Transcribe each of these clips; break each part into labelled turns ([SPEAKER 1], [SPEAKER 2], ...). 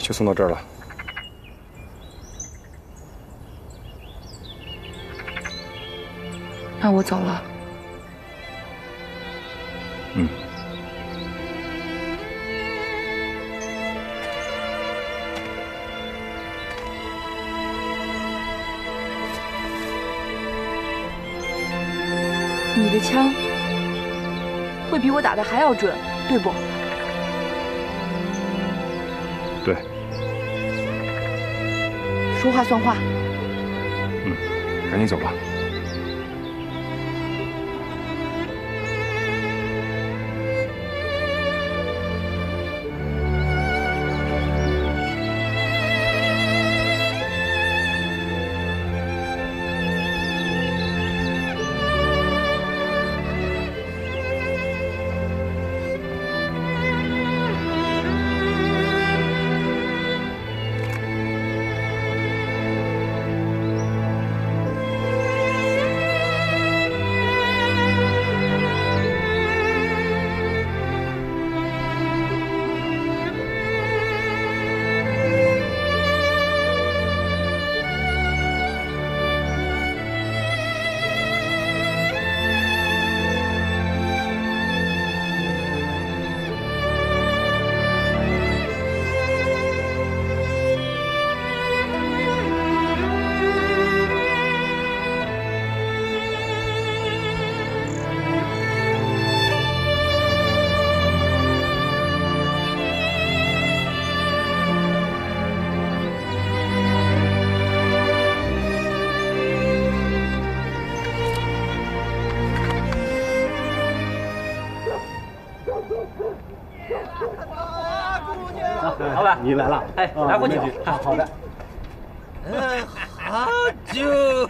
[SPEAKER 1] 就送到这儿了。
[SPEAKER 2] 那我走了。
[SPEAKER 1] 嗯。
[SPEAKER 2] 你的枪会比我打的还要准，对不？
[SPEAKER 1] 对。
[SPEAKER 2] 说话算话。
[SPEAKER 1] 嗯，赶紧走吧。
[SPEAKER 3] 老板，
[SPEAKER 4] 你来了，
[SPEAKER 3] 哎，拿过去。
[SPEAKER 4] 好的。
[SPEAKER 5] 好酒，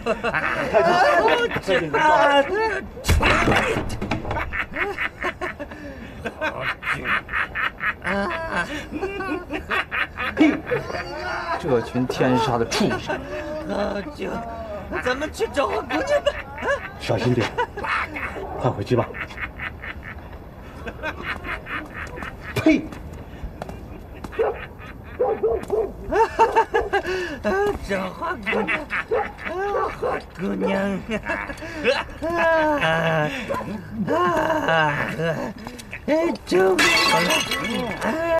[SPEAKER 4] 呸！这群天杀的畜生！
[SPEAKER 5] 好酒，咱们去找好姑娘吧。
[SPEAKER 4] 小心点，快回去吧。呸！
[SPEAKER 5] 找好姑娘，好姑娘，救命了！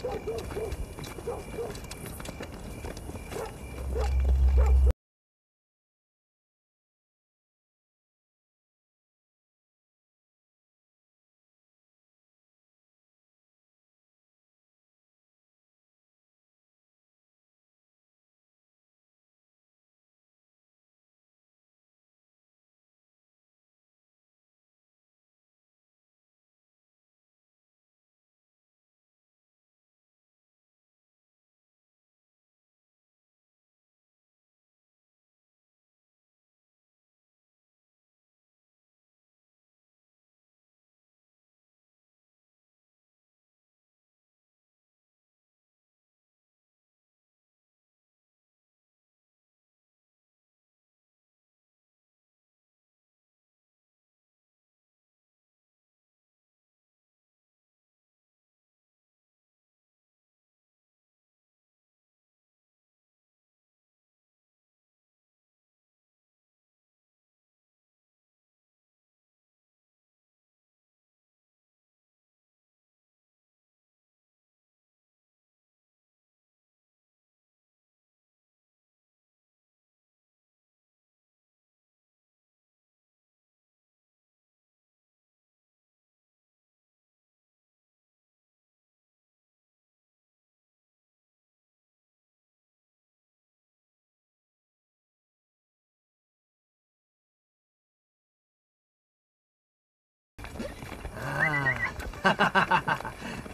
[SPEAKER 5] 哈哈哈哈哈！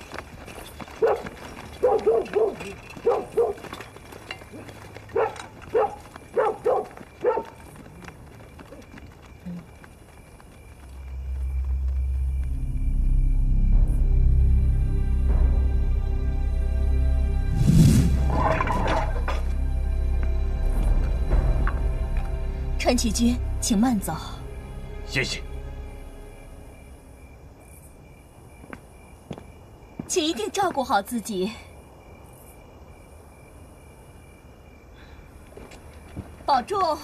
[SPEAKER 6] 川崎君，请慢走。
[SPEAKER 5] 谢谢。
[SPEAKER 6] 请一定照顾好自己，保重。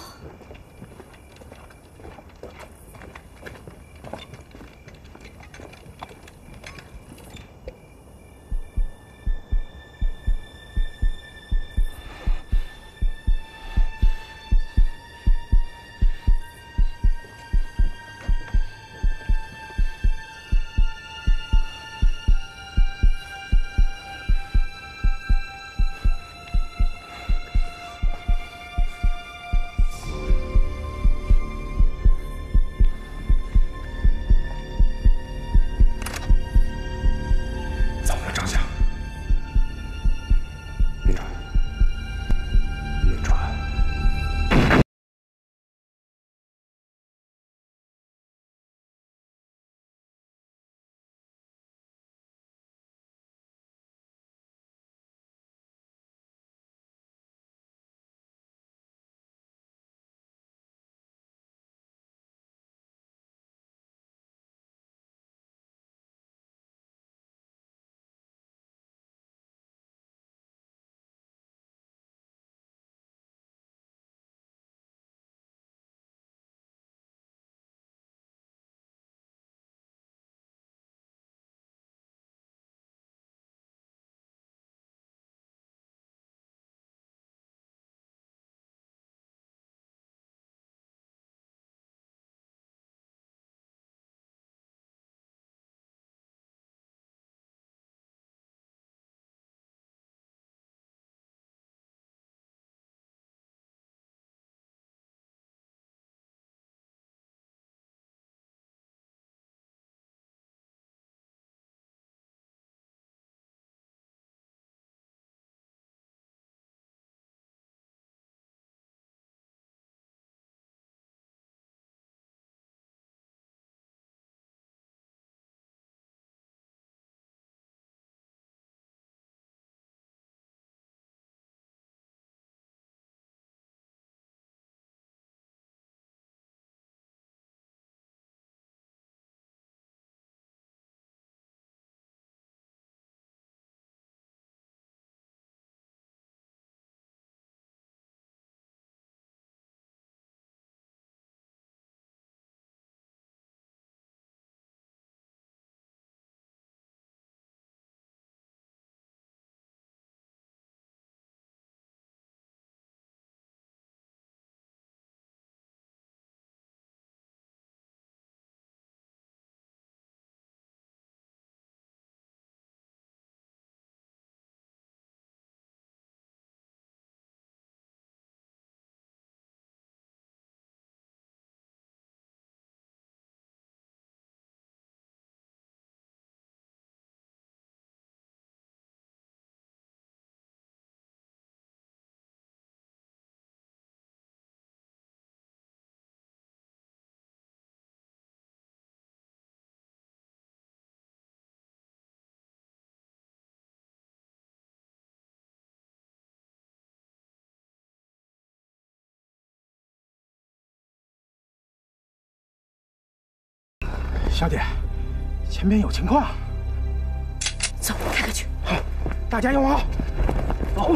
[SPEAKER 7] 小姐，前边有情况。
[SPEAKER 2] 走，看看去。
[SPEAKER 7] 好，大家用好。走。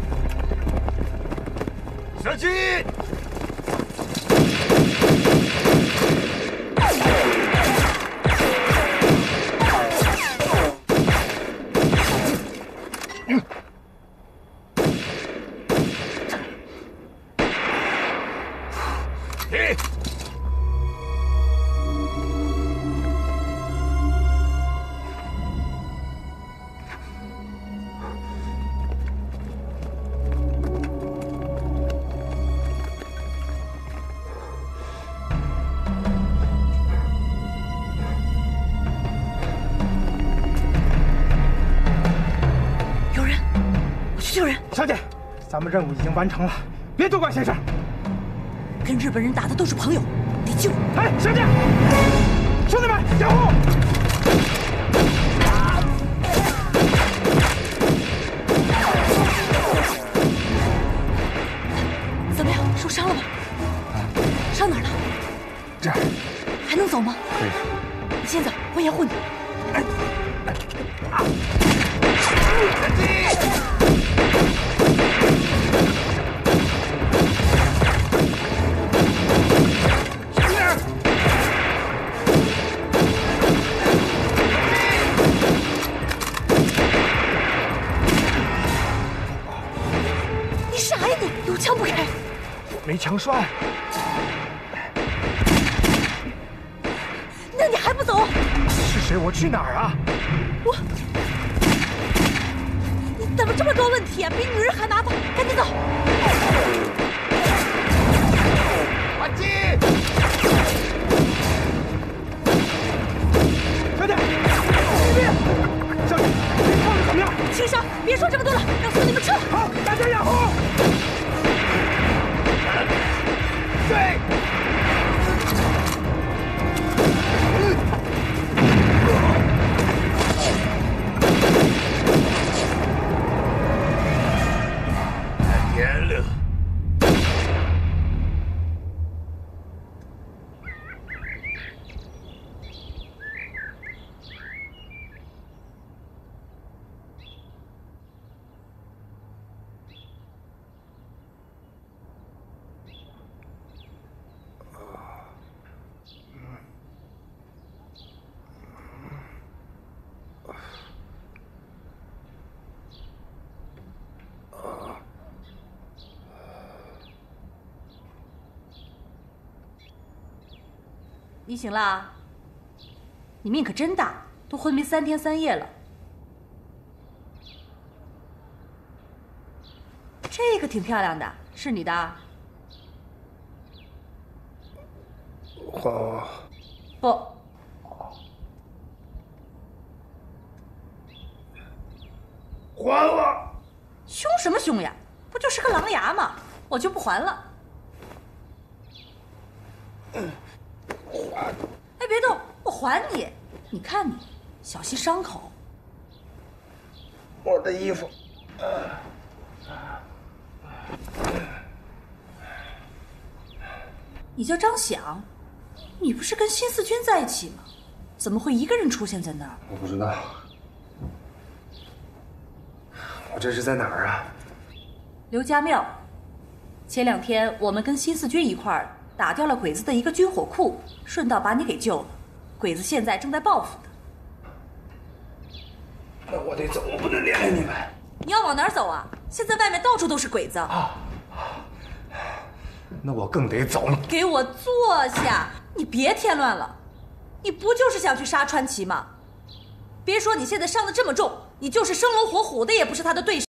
[SPEAKER 5] 小心！
[SPEAKER 2] 救人！
[SPEAKER 7] 小姐，咱们任务已经完成了，别多管闲事。
[SPEAKER 2] 跟日本人打的都是朋友，得救！
[SPEAKER 7] 哎，小姐，兄弟们，掩护！
[SPEAKER 2] 怎么样？受伤了吗？伤哪儿了？
[SPEAKER 7] 这儿。
[SPEAKER 2] 还能走吗？
[SPEAKER 7] 可以。
[SPEAKER 2] 你先走，我掩护你。你傻呀你！有枪不开？
[SPEAKER 7] 没枪栓。
[SPEAKER 2] 那你还不走？
[SPEAKER 7] 是谁？我去哪儿啊？
[SPEAKER 2] 你怎么这么多问题啊？比女人还麻烦！赶紧走！
[SPEAKER 5] 阿基！
[SPEAKER 7] 小姐，别！小姐，你伤的怎么样？
[SPEAKER 2] 轻伤，别说这么多了，让兄弟们撤！
[SPEAKER 7] 好，大家掩护！
[SPEAKER 5] 对。天了。
[SPEAKER 2] 你醒了？你命可真大，都昏迷3天3夜了。这个挺漂亮的，是你的？
[SPEAKER 7] 还我。
[SPEAKER 2] 不。
[SPEAKER 7] 还我！
[SPEAKER 2] 凶什么凶呀？不就是个狼牙吗？我就不还了。哎，别动，我还你。你看你，小心伤口。
[SPEAKER 7] 我的衣服。
[SPEAKER 2] 你叫张响，你不是跟辛四军在一起吗？怎么会一个人出现在那儿？
[SPEAKER 8] 我不知道。我这是在哪儿啊？
[SPEAKER 2] 刘家庙。前2天我们跟辛四军一块儿打掉了鬼子的一个军火库，顺道把你给救了。鬼子现在正在报复呢。
[SPEAKER 8] 那我得走，我不能连累你们。
[SPEAKER 2] 你要往哪儿走啊？现在外面到处都是鬼子。
[SPEAKER 8] 那我更得走。
[SPEAKER 2] 给我坐下！你别添乱了。你不就是想去杀川崎吗？别说你现在伤得这么重，你就是生龙活虎的也不是他的对手。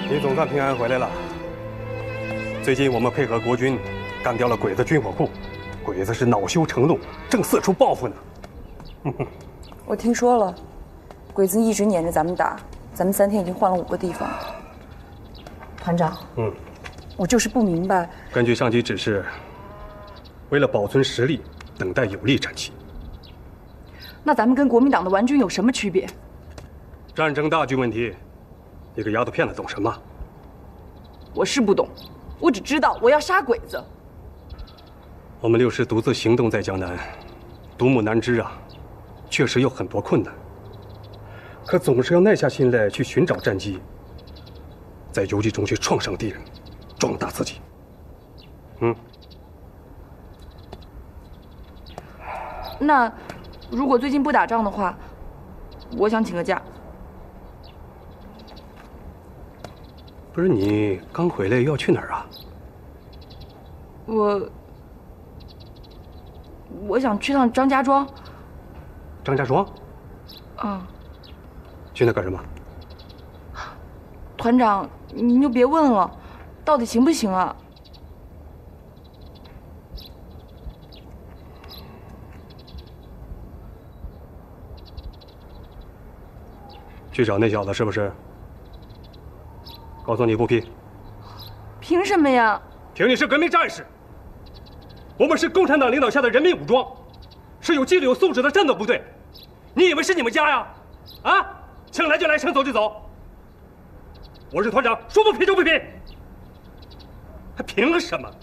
[SPEAKER 7] 你总算平安回来了。最近我们配合国军，干掉了鬼子军火库，鬼子是恼羞成怒，正四处报复呢。
[SPEAKER 9] 我听说了，鬼子一直撵着咱们打，咱们3天已经换了5个地方。团长，我就是不明白。
[SPEAKER 7] 根据上级指示，为了保存实力，等待有利战期。
[SPEAKER 9] 那咱们跟国民党的顽军有什么区别？
[SPEAKER 7] 战争大局问题，你个丫头片子懂什么？
[SPEAKER 9] 我是不懂，我只知道我要杀鬼子。
[SPEAKER 7] 我们6师独自行动在江南，独木难支啊，确实有很多困难。可总是要耐下心来去寻找战机，在游击中去创伤敌人，壮大自己。
[SPEAKER 9] 那如果最近不打仗的话，我想请个假。
[SPEAKER 7] 不是你刚回来要去哪儿啊？
[SPEAKER 9] 我想去趟张家庄。
[SPEAKER 7] 张家庄？去那干什么？
[SPEAKER 9] 团长，您就别问了，到底行不行啊？
[SPEAKER 7] 去找那小子是不是？告诉你不批。
[SPEAKER 9] 凭什么呀？
[SPEAKER 7] 凭你是革命战士，我们是共产党领导下的人民武装，是有纪律有素质的战斗部队。你以为是你们家呀？啊，想来就来，想走就走。我是团长，说不批就不批，还凭什么？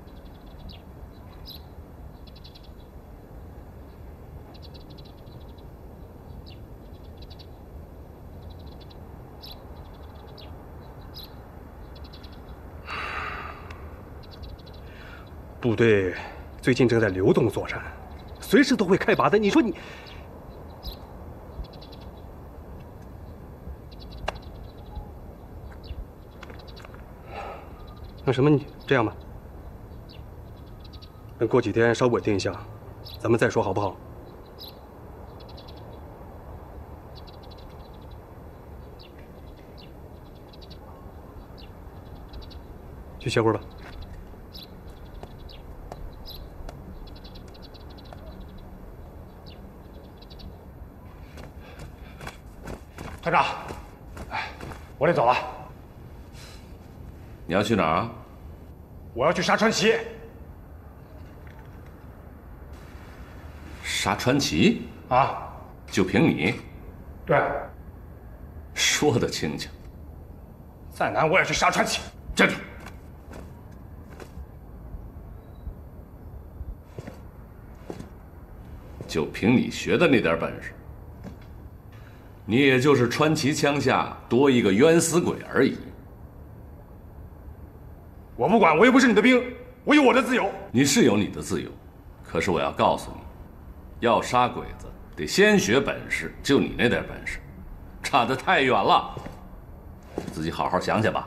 [SPEAKER 7] 部队最近正在流动作战，随时都会开拔的。你说你，那什么，你这样吧，等过几天稍稳定一下，咱们再说好不好？去歇会儿吧。
[SPEAKER 1] 团长，我得走了。
[SPEAKER 10] 你要去哪儿啊？
[SPEAKER 1] 我要去杀川崎。
[SPEAKER 10] 杀川崎？
[SPEAKER 1] 啊？
[SPEAKER 10] 就凭你？
[SPEAKER 1] 对。
[SPEAKER 10] 说得轻巧。
[SPEAKER 1] 再难我也去杀川崎。
[SPEAKER 10] 站住！就凭你学的那点本事？你也就是川崎枪下多一个冤死鬼而已。
[SPEAKER 1] 我不管，我又不是你的兵，我有我的自由。
[SPEAKER 10] 你是有你的自由，可是我要告诉你，要杀鬼子得先学本事，就你那点本事，差得太远了。自己好好想想吧。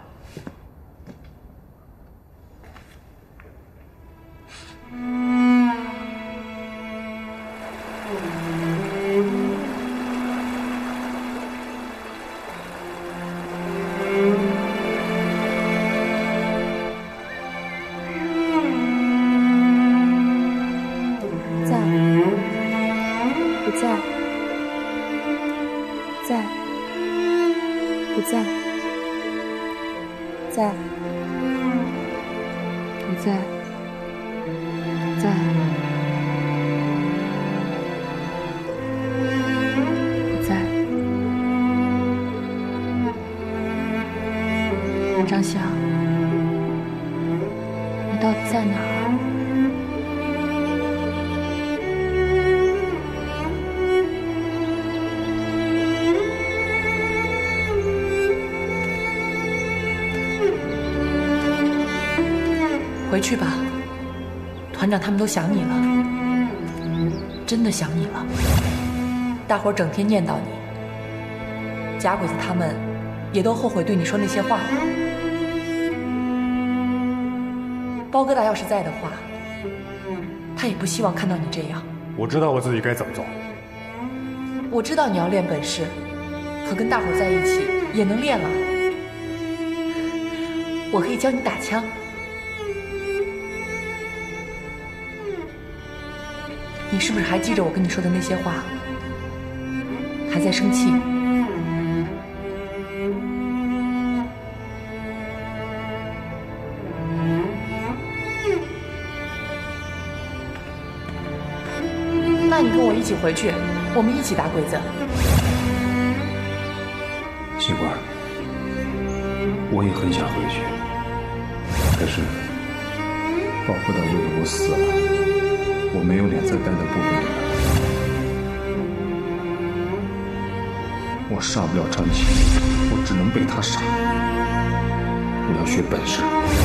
[SPEAKER 9] 张翔，你到底在哪儿？
[SPEAKER 2] 回去吧，团长他们都想你了，真的想你了。大伙儿整天念叨你，假鬼子他们也都后悔对你说那些话了。包疙瘩要是在的话，他也不希望看到你这样。
[SPEAKER 1] 我知道我自己该怎么做。
[SPEAKER 2] 我知道你要练本事，可跟大伙儿在一起也能练了。 我可以教你打枪。你是不是还记着我跟你说的那些话？还在生气？那你跟我一起回去，我们一起打鬼子。
[SPEAKER 8] 习惯，我也很想回去，可是保不到为了我死了，我没有脸再待在部队里了。我杀不了张琪，我只能被他杀。我要学本事。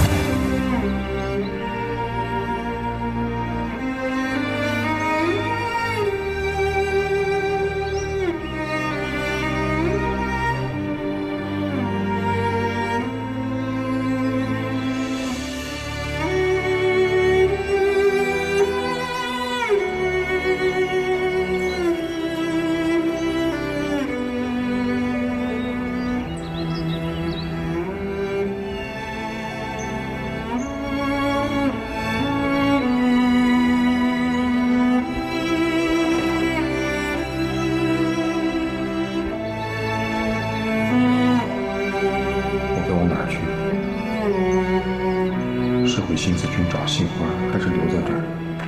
[SPEAKER 8] 回新四军找杏花，还是留在这儿？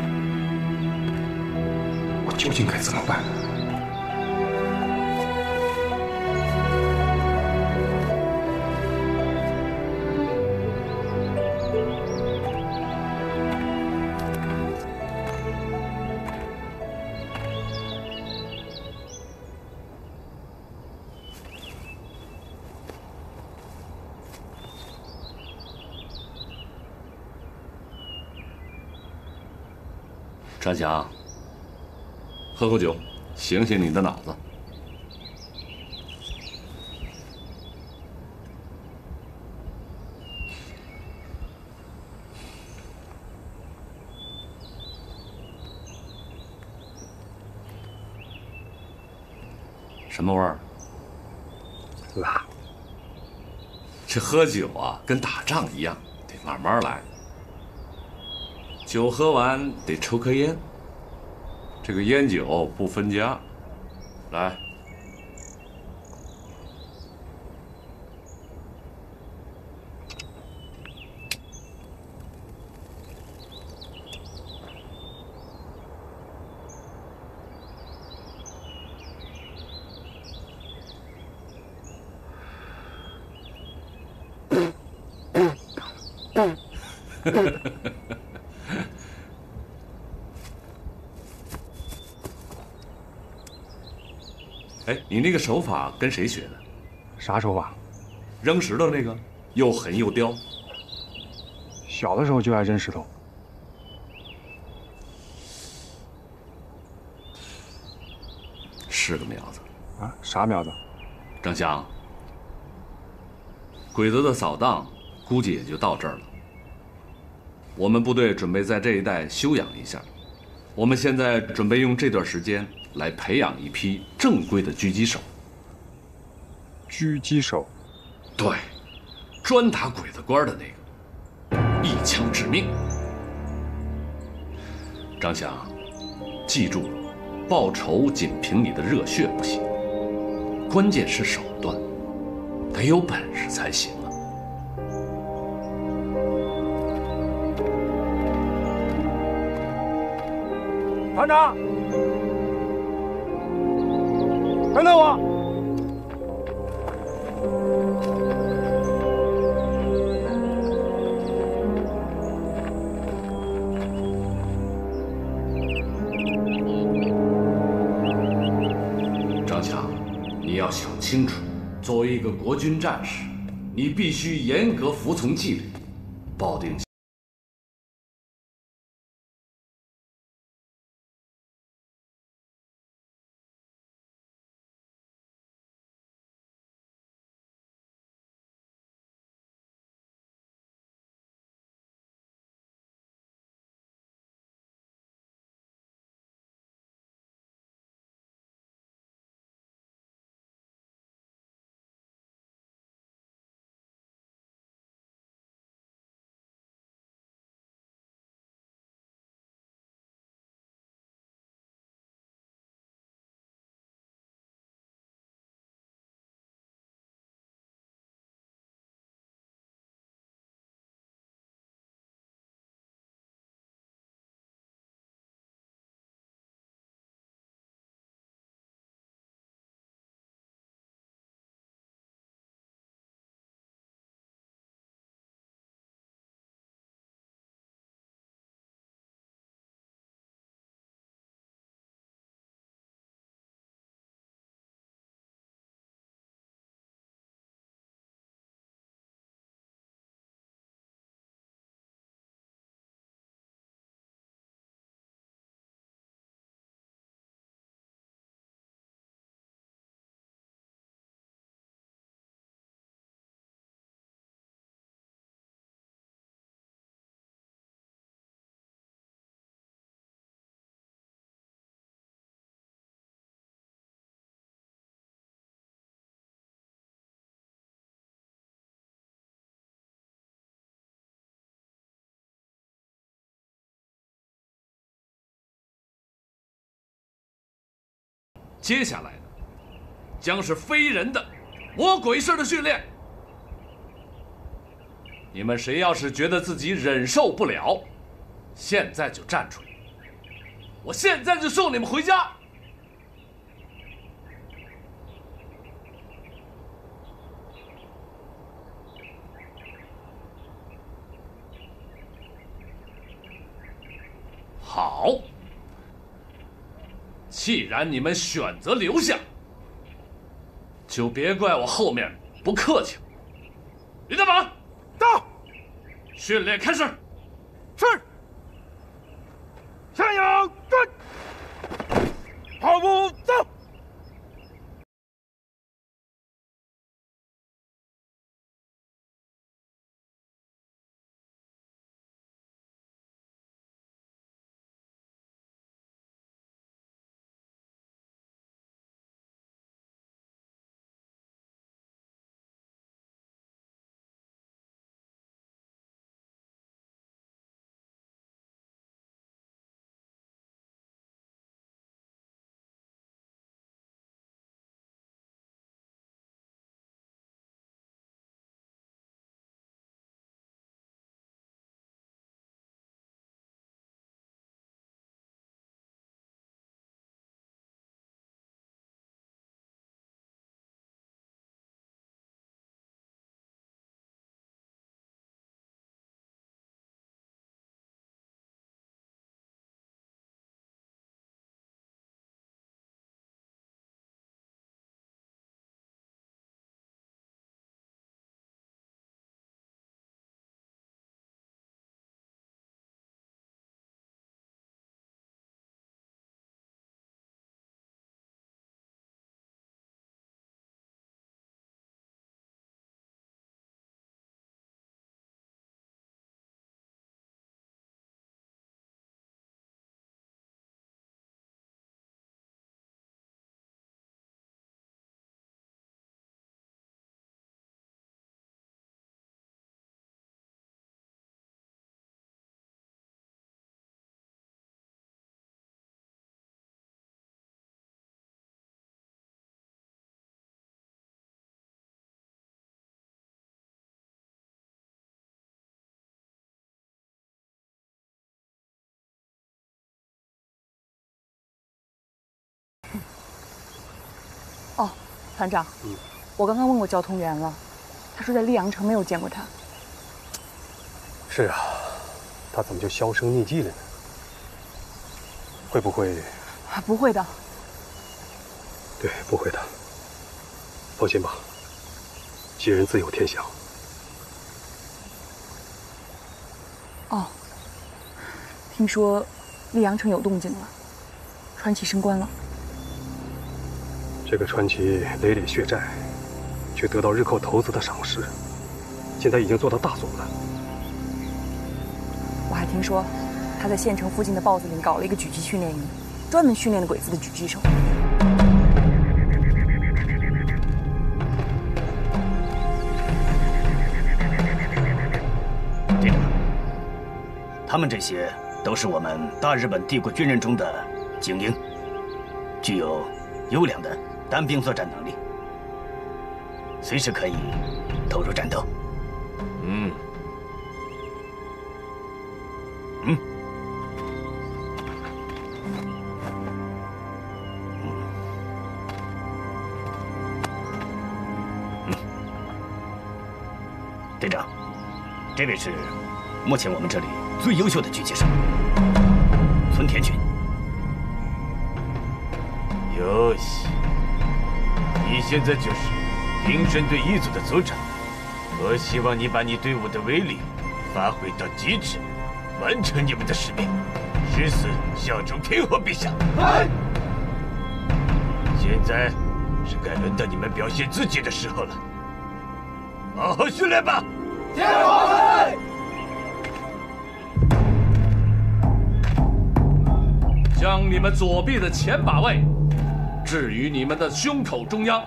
[SPEAKER 8] 我究竟该怎么办？
[SPEAKER 10] 张强，喝口酒，醒醒你的脑子。什么味儿？
[SPEAKER 8] 辣。
[SPEAKER 10] 这喝酒啊，跟打仗一样，得慢慢来。酒喝完得抽颗烟，这个烟酒不分家。来，哎，你那个手法跟谁学的？
[SPEAKER 1] 啥手法？
[SPEAKER 10] 扔石头那个，又狠又刁。
[SPEAKER 1] 小的时候就爱扔石头。
[SPEAKER 10] 是个苗子。
[SPEAKER 1] 啊？啥苗子？
[SPEAKER 10] 张翔，鬼子的扫荡估计也就到这儿了。我们部队准备在这一带休养一下，我们现在准备用这段时间来培养一批正规的狙击手。
[SPEAKER 1] 狙击手？
[SPEAKER 10] 对，专打鬼子官的那个，一枪致命。张翔，记住了，报仇仅凭你的热血不行，关键是手段，得有本事才行啊。
[SPEAKER 1] 团长，等等我。
[SPEAKER 10] 张强，你要想清楚，作为一个国军战士，你必须严格服从纪律，保定。 接下来的将是非人的魔鬼式的训练。你们谁要是觉得自己忍受不了，现在就站出来，我现在就送你们回家。好，既然你们选择留下，就别怪我后面不客气了。李大宝，
[SPEAKER 1] 到，
[SPEAKER 10] 训练开始。
[SPEAKER 1] 是。向右转，跑步走。
[SPEAKER 9] 哦，团长，我刚刚问过交通员了，他说在溧阳城没有见过他。
[SPEAKER 1] 是啊，他怎么就销声匿迹了呢？会不会？
[SPEAKER 9] 不会的。
[SPEAKER 1] 对，不会的。放心吧，吉人自有天相。
[SPEAKER 9] 哦，听说溧阳城有动静了，传奇升官了。
[SPEAKER 1] 这个传奇累累血债，却得到日寇头子的赏识，现在已经做到大佐了。
[SPEAKER 9] 我还听说，他在县城附近的豹子岭搞了一个狙击训练营，专门训练的鬼子的狙击手。
[SPEAKER 11] 队长，他们这些都是我们大日本帝国军人中的精英，具有优良的单兵作战能力，随时可以投入战斗。队长，这位是目前我们这里最优秀的狙击手，村田君。
[SPEAKER 12] 哟西，你现在就是平身队一组的组长，我希望你把你队伍的威力发挥到极致，完成你们的使命，誓死效忠天皇陛下。现在是该轮到你们表现自己的时候了，好好训练吧！天皇万岁！
[SPEAKER 10] 将你们左臂的前把位置于你们的胸口中央，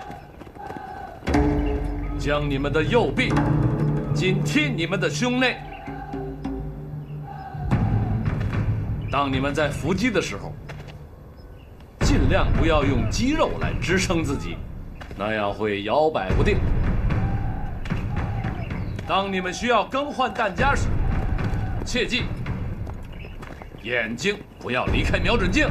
[SPEAKER 10] 将你们的右臂紧贴你们的胸内。当你们在伏击的时候，尽尽量不要用肌肉来支撑自己，那样会摇摆不定。当你们需要更换弹夹时，切记眼睛不要离开瞄准镜。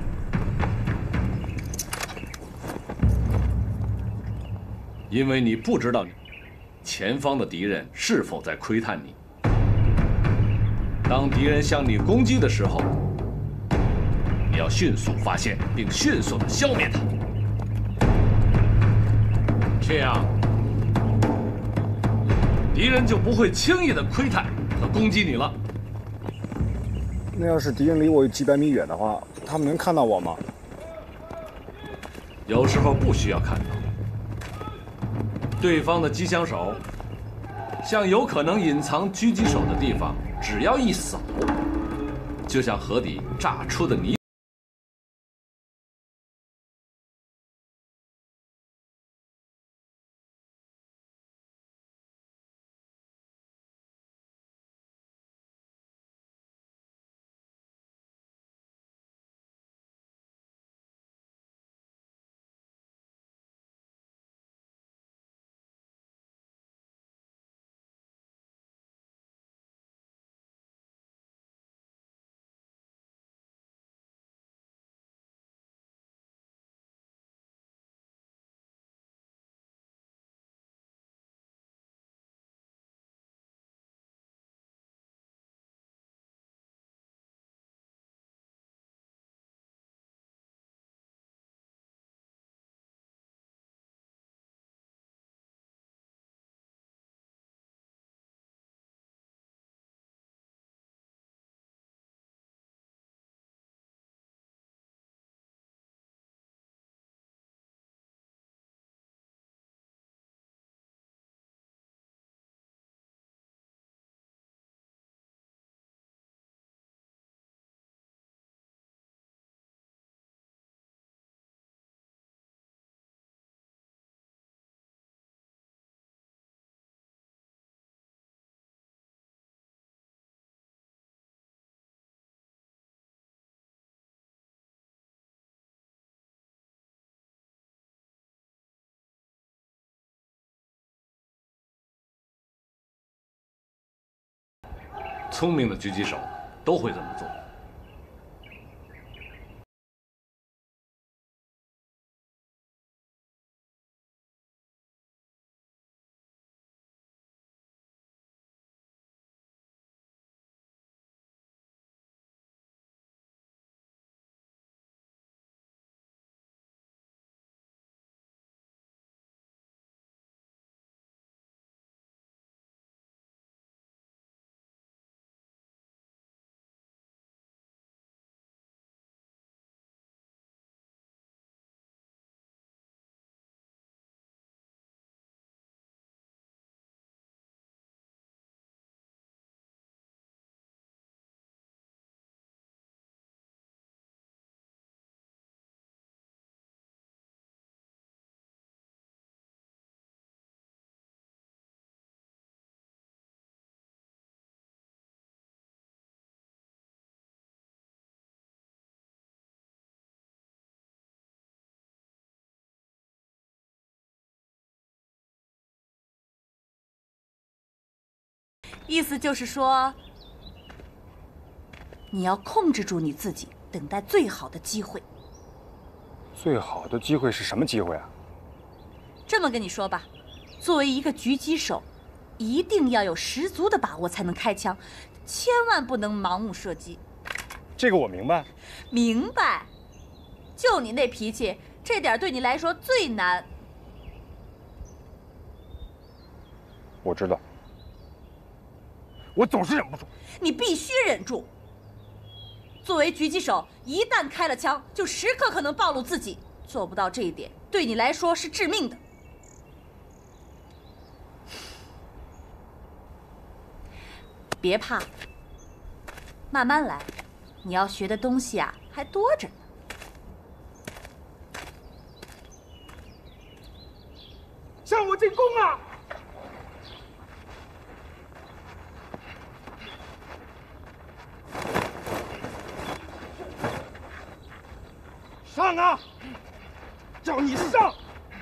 [SPEAKER 10] 因为你不知道前方的敌人是否在窥探你。当敌人向你攻击的时候，你要迅速发现并迅速地消灭他，这样敌人就不会轻易地窥探和攻击你了。
[SPEAKER 13] 那要是敌人离我有几百米远的话，他们能看到我吗？
[SPEAKER 10] 有时候不需要看到。对方的机枪手向有可能隐藏狙击手的地方，只要一扫，就像河底炸出的泥。聪明的狙击手都会这么做。
[SPEAKER 14] 意思就是说，你要控制住你自己，等待最好的机会。
[SPEAKER 13] 最好的机会是什么机会啊？
[SPEAKER 14] 这么跟你说吧，作为一个狙击手，一定要有十足的把握才能开枪，千万不能盲目射击。
[SPEAKER 13] 这个我明白。
[SPEAKER 14] 明白？就你那脾气，这点对你来说最难。
[SPEAKER 13] 我知道。我总是忍不住。
[SPEAKER 14] 你必须忍住。作为狙击手，一旦开了枪，就时刻可能暴露自己。做不到这一点，对你来说是致命的。别怕，慢慢来。你要学的东西啊，还多着呢。
[SPEAKER 5] 向我进攻啊！上！ 上啊！叫你上！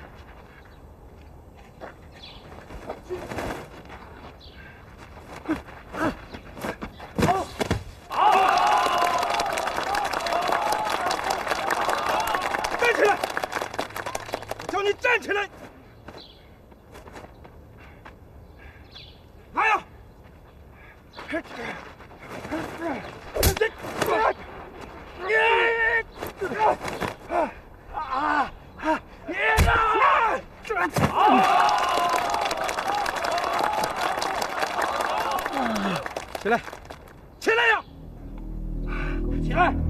[SPEAKER 5] 站起来！我叫你站起来！来呀！起来！起来呀！起来！